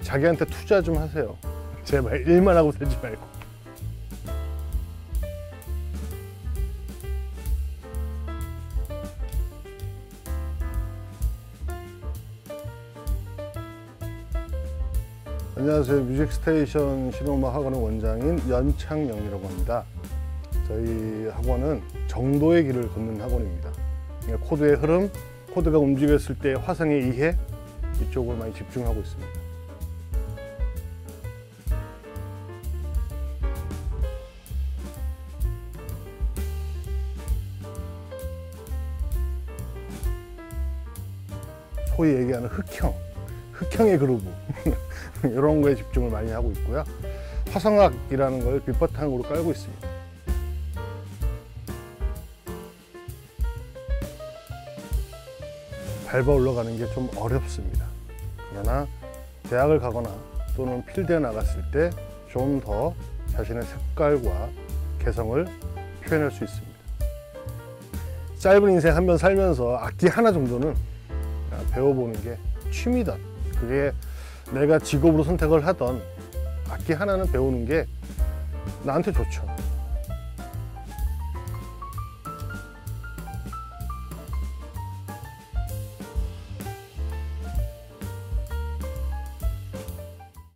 자기한테 투자 좀 하세요. 제발 일만 하고 살지 말고. 안녕하세요. 뮤직스테이션 실용음악 학원의 원장인 연창영이라고 합니다. 저희 학원은 정도의 길을 걷는 학원입니다. 코드의 흐름, 코드가 움직였을 때 화성의 이해, 이쪽을 많이 집중하고 있습니다. 소위 얘기하는 흑형의 그루브 이런 거에 집중을 많이 하고 있고요. 화성학이라는 걸 밑바탕으로 깔고 있습니다. 밟아 올라가는 게 좀 어렵습니다. 그러나 대학을 가거나 또는 필드에 나갔을 때 좀 더 자신의 색깔과 개성을 표현할 수 있습니다. 짧은 인생 한 번 살면서 악기 하나 정도는 배워보는 게 취미든 그게 내가 직업으로 선택을 하던 악기 하나는 배우는 게 나한테 좋죠.